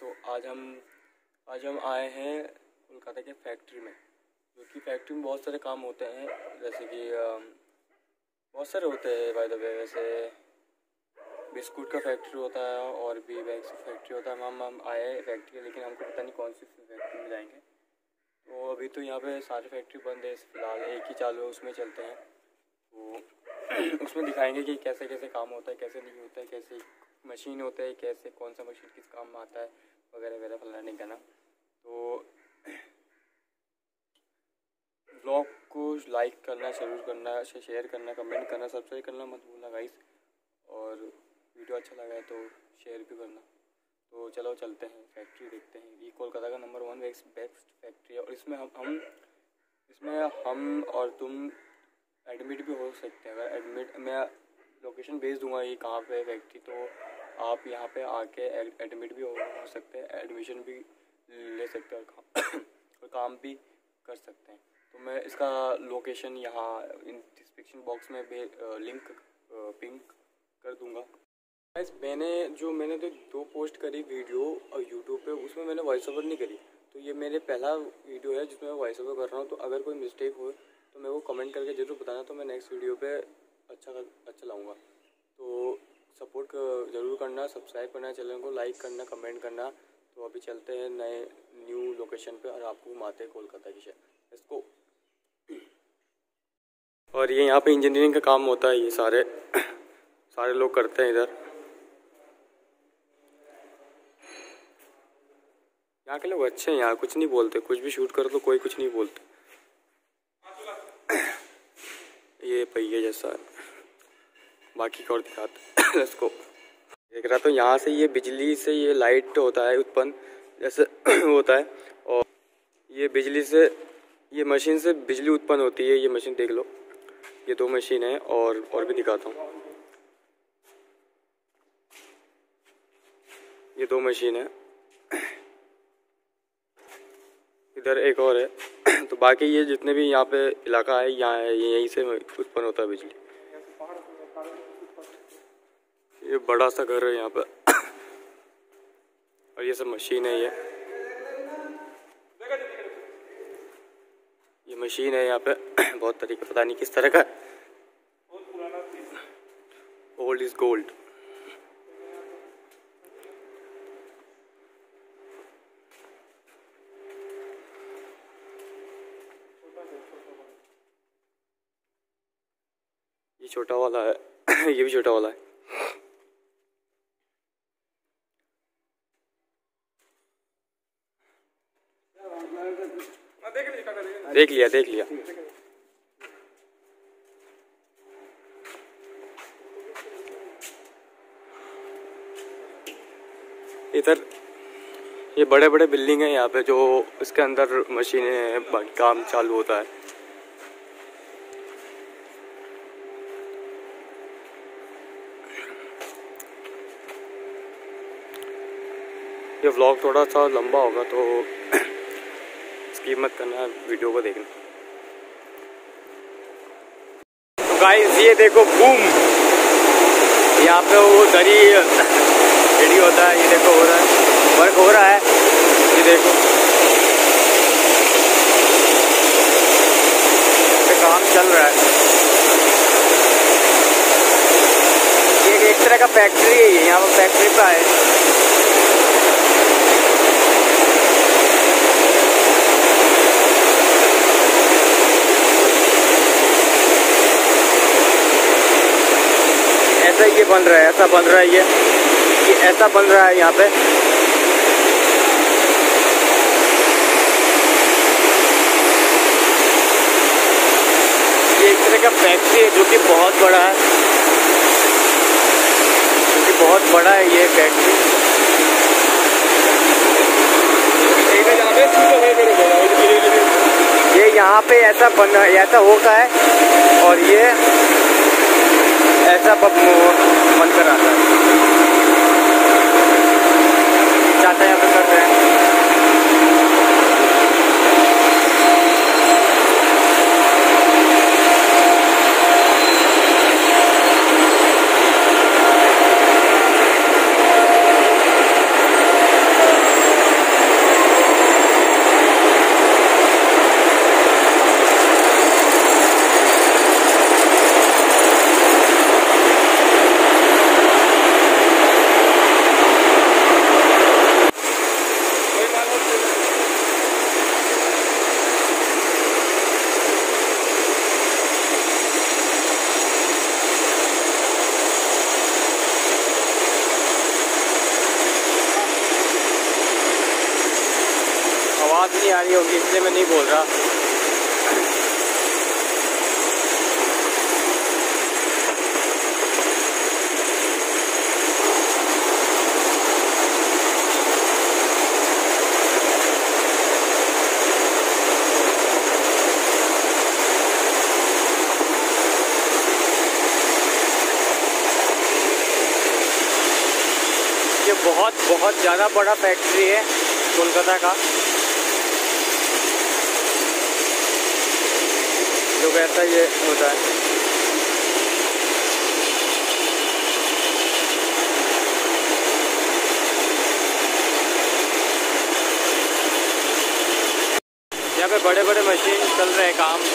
तो आज हम आए हैं कोलकाता के फैक्ट्री में, जो कि फैक्ट्री में बहुत सारे काम होते हैं। जैसे कि बहुत सारे होते हैं बाय द वे। वैसे बिस्कुट का फैक्ट्री होता है और भी बैग्स का फैक्ट्री होता है। हम आए हैं फैक्ट्री, लेकिन हमको पता नहीं कौन सी फैक्ट्री में जाएंगे। तो अभी तो यहाँ पे सारी फैक्ट्री बंद है, फ़िलहाल एक ही चालू है, उसमें चलते हैं। तो उसमें दिखाएंगे कि कैसे कैसे काम होता है, कैसे नहीं होता है, कैसे मशीन होता है, कैसे कौन सा मशीन किस काम में आता है, वगैरह वगैरह फलाने का ना। तो ब्लॉग को लाइक करना, ज़रूर करना, शेयर करना, कमेंट करना, सब्सक्राइब करना मत भूलना गाइस। और वीडियो अच्छा लगा है तो शेयर भी करना। तो चलो चलते हैं फैक्ट्री, देखते हैं। ये कोलकाता का नंबर 1 बेस्ट फैक्ट्री है और इसमें हम और तुम एडमिट भी हो सकते हैं। अगर एडमिट, मैं लोकेशन भेज दूंगा ये कहाँ पे है फैक्ट्री, तो आप यहाँ पे आके एडमिट भी हो सकते हैं, एडमिशन भी ले सकते हैं और काम भी कर सकते हैं। तो मैं इसका लोकेशन यहाँ इन डिस्क्रिप्शन बॉक्स में लिंक पिन कर दूंगा। मैंने तो 2 पोस्ट करी वीडियो और यूट्यूब पे, उसमें मैंने वॉइस ओवर नहीं करी। तो ये मेरे पहला वीडियो है जिसमें मैं वॉइस ओवर कर रहा हूँ। तो अगर कोई मिस्टेक हो तो मेरे को कमेंट करके ज़रूर बताना, तो मैं नेक्स्ट वीडियो पे अच्छा लाऊंगा। तो सपोर्ट ज़रूर करना, सब्सक्राइब करना, चैनल को लाइक करना, कमेंट करना। तो अभी चलते हैं नए न्यू लोकेशन पे और आपको घुमाते हैं कोलकाता की शहर इसको। और ये यहाँ पे इंजीनियरिंग का काम होता है, ये सारे लोग करते हैं इधर। यहाँ के लोग अच्छे हैं, यहाँ कुछ नहीं बोलते, कुछ भी शूट करो तो कोई कुछ नहीं बोलते। ये पहिए जैसा है, बाकी का और दिखाते इसको। देख रहा तो यहाँ से ये बिजली से ये लाइट होता है उत्पन्न, जैसे होता है। और ये बिजली से, ये मशीन से बिजली उत्पन्न होती है। ये मशीन देख लो, ये 2 मशीन है और भी दिखाता हूँ। ये 2 मशीन है, इधर एक और है। तो बाकी ये जितने भी यहाँ पे इलाका है, यहाँ है, यहीं से उत्पन्न होता है बिजली। ये बड़ा सा घर है यहाँ पे और ये सब मशीन है। ये मशीन है यहाँ पे बहुत तरीके, पता नहीं किस तरह का। Old is gold. ये छोटा वाला है ये भी छोटा वाला है। देख लिया। इधर ये बड़े बड़े बिल्डिंग है यहाँ पे, जो इसके अंदर मशीनें हैं, बाकी काम चालू होता है। ये व्लॉग थोड़ा सा लंबा होगा तो स्किप मत करना, वीडियो को देखना। तो गाइस ये देखो बूम, यहाँ पे वो दरी रेडी होता है। ये देखो हो रहा है, वर्क हो रहा है। ये देखो पे काम चल रहा है। ये एक तरह का फैक्ट्री है, यहाँ पर फैक्ट्री पे आए। ऐसा ये बन रहा है, ऐसा बन रहा है, ये ऐसा बन रहा है यहाँ पे। ये एक तरह का फैक्ट्री है जो कि बहुत बड़ा है, ये फैक्ट्री। ये यहाँ पे ऐसा होता है और ये ऐसा बनकर आता है। चाचा यहाँ पे कर रहे हैं। नहीं आ रही होगी इसलिए मैं नहीं बोल रहा। ये बहुत ज़्यादा बड़ा फैक्ट्री है कोलकाता का, जो ऐसा ये होता है। यहाँ पे बड़े बड़े मशीन चल रहे हैं काम।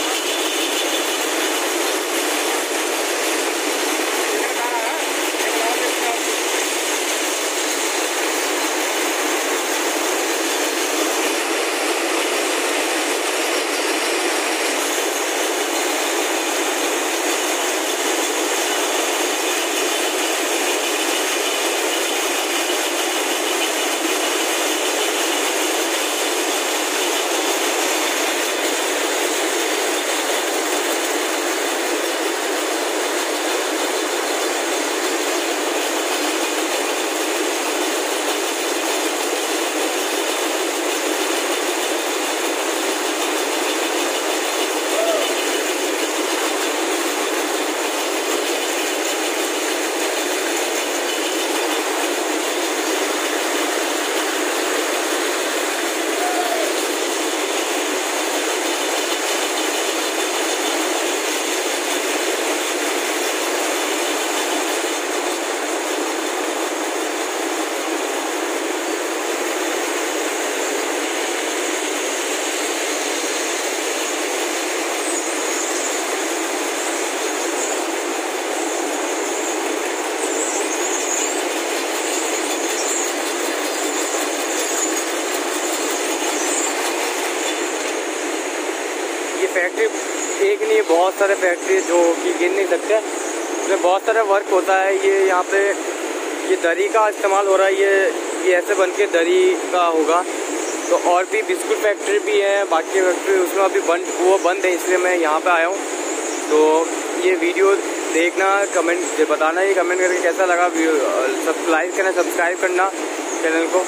फैक्ट्री एक नहीं, बहुत सारे फैक्ट्री जो कि गिन नहीं सकते, इसमें बहुत सारा वर्क होता है। ये यहाँ पे ये दरी का इस्तेमाल हो रहा है, ये ऐसे बन के दरी का होगा। तो और भी बिस्कुट फैक्ट्री भी है, बाकी फैक्ट्री उसमें अभी बंद है, इसलिए मैं यहाँ पे आया हूँ। तो ये वीडियो देखना, कमेंट बताना, ये कमेंट करके कैसा लगा। लाइक करना, सब्सक्राइब करना चैनल को।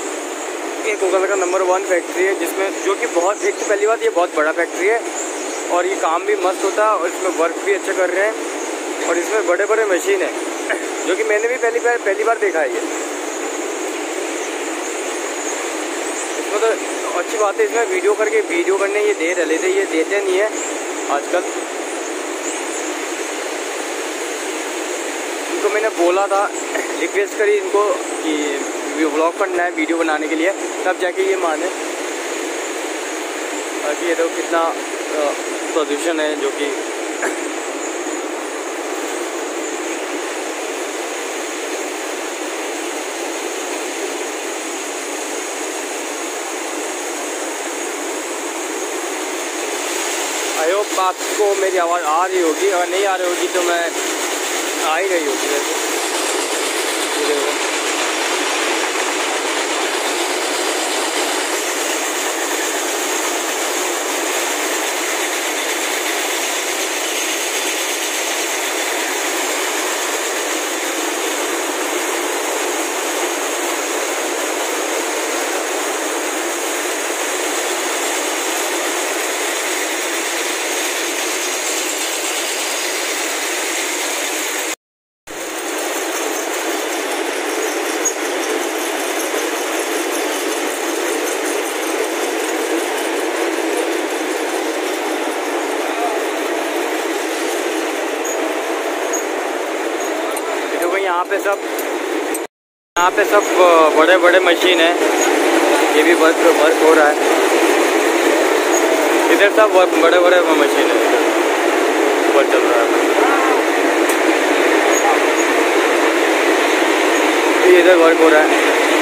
ये कोलकाता का नंबर 1 फैक्ट्री है, जिसमें जो कि बहुत, एक तो पहली बात ये बहुत बड़ा फैक्ट्री है और ये काम भी मस्त होता है और इसमें वर्क भी अच्छा कर रहे हैं। और इसमें बड़े बड़े मशीन है जो कि मैंने भी पहली बार देखा है। ये इसमें तो अच्छी बात है, इसमें वीडियो करने ये दे रहे थे, ये देते नहीं है आजकल। इनको मैंने बोला था, रिक्वेस्ट करी इनको कि व्लॉग करना है वीडियो बनाने के लिए, तब जाके ये माने। बाकी ये देखो कितना प्रदूषण है, जो कि आई होप आपको मेरी आवाज़ आ रही होगी। अगर नहीं आ रही होगी तो मैं आ ही रही होगी वैसे। यहाँ पे सब बड़े बड़े मशीन है, ये भी वर्क हो रहा है। इधर सब बड़े बड़े मशीन है, वर्क चल रहा है। इधर वर्क हो रहा है,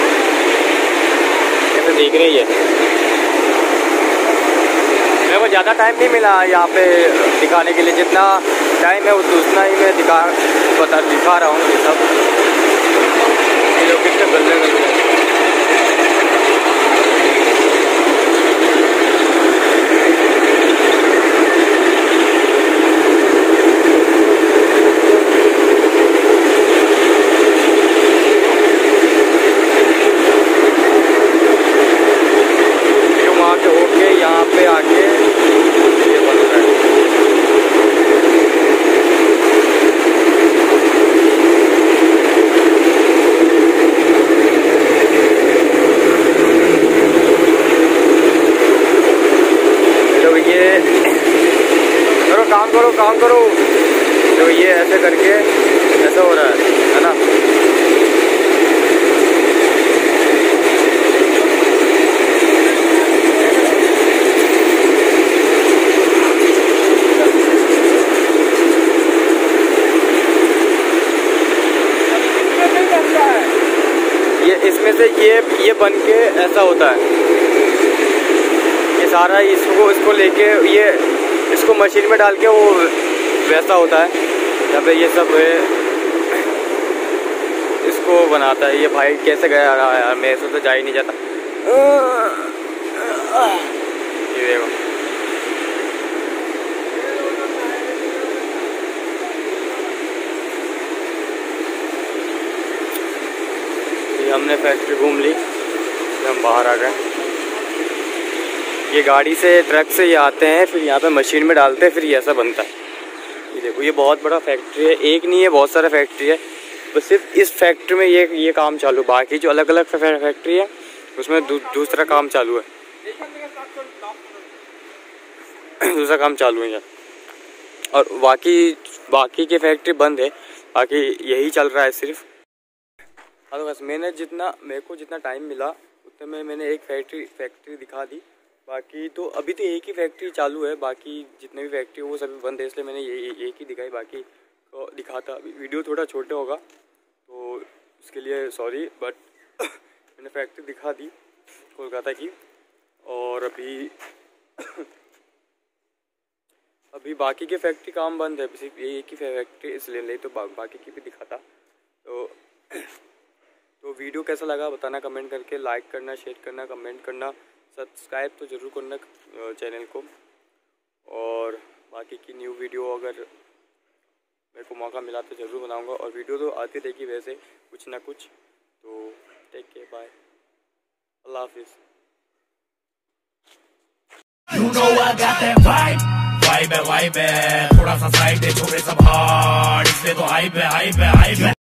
ऐसे देख रही है। मेरे को ज़्यादा टाइम नहीं मिला यहाँ पे दिखाने के लिए, जितना टाइम है उतना ही मैं दिखा रहा हूँ। ये सब ये लोग कितने गंदे काम करो। तो ये ऐसे करके ऐसा हो रहा है ना। ये इसमें से ये बन के ऐसा होता है, ये सारा इसको लेके ये इसको मशीन में डाल के वो वैसा होता है। यहाँ पे ये सब है, इसको बनाता है। ये भाई कैसे गया रहा है यार, मेरे से तो जा ही नहीं जाता। ये देखो, हमने फैक्ट्री घूम ली, हम बाहर आ गए। ये गाड़ी से ट्रक से ये आते हैं, फिर यहाँ पे मशीन में डालते हैं, फिर ये ऐसा बनता है। ये देखो, ये बहुत बड़ा फैक्ट्री है, एक नहीं है बहुत सारा फैक्ट्री है। बस सिर्फ इस फैक्ट्री में ये काम चालू, बाकी जो अलग अलग फैक्ट्री है उसमें दूसरा काम चालू है। दूसरा काम चालू है और बाकी की फैक्ट्री बंद है, बाकी यही चल रहा है सिर्फ। हाँ तो बस मेरे को जितना टाइम मिला उतने में मैंने एक फैक्ट्री दिखा दी। बाकी तो अभी तो एक ही फैक्ट्री चालू है, बाकी जितने भी फैक्ट्री वो सभी बंद है, इसलिए मैंने ये एक ही दिखाई, बाकी तो दिखाता। वीडियो थोड़ा छोटा होगा तो उसके लिए सॉरी, बट मैंने फैक्ट्री दिखा दी कोलकाता की। और अभी बाकी के फैक्ट्री काम बंद है, सिर्फ ये एक ही फैक्ट्री इसलिए नहीं, तो बाकी की भी दिखाता। तो वीडियो कैसा लगा बताना कमेंट करके, लाइक करना, शेयर करना, कमेंट करना, सब्सक्राइब तो ज़रूर करना चैनल को। और बाकी की न्यू वीडियो अगर मेरे को मौका मिला तो ज़रूर बनाऊंगा, और वीडियो तो आती रहेगी वैसे कुछ ना कुछ। तो टेक केयर, बाय, अल्लाह हाफिज़। You know I got that vibe है, थोड़ा सा साइड है, छोटे सब हार्ड, इसलिए तो हाइप है।